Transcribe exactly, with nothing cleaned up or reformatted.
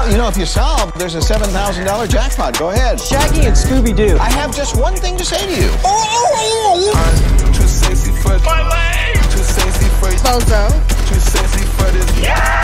Well, you know, if you solve, there's a seven thousand dollar jackpot. Go ahead. Shaggy and Scooby-Doo. I have just one thing to say to you. I'm too sexy for my leg. Too sexy for Bozo. Too sexy for this. Yeah!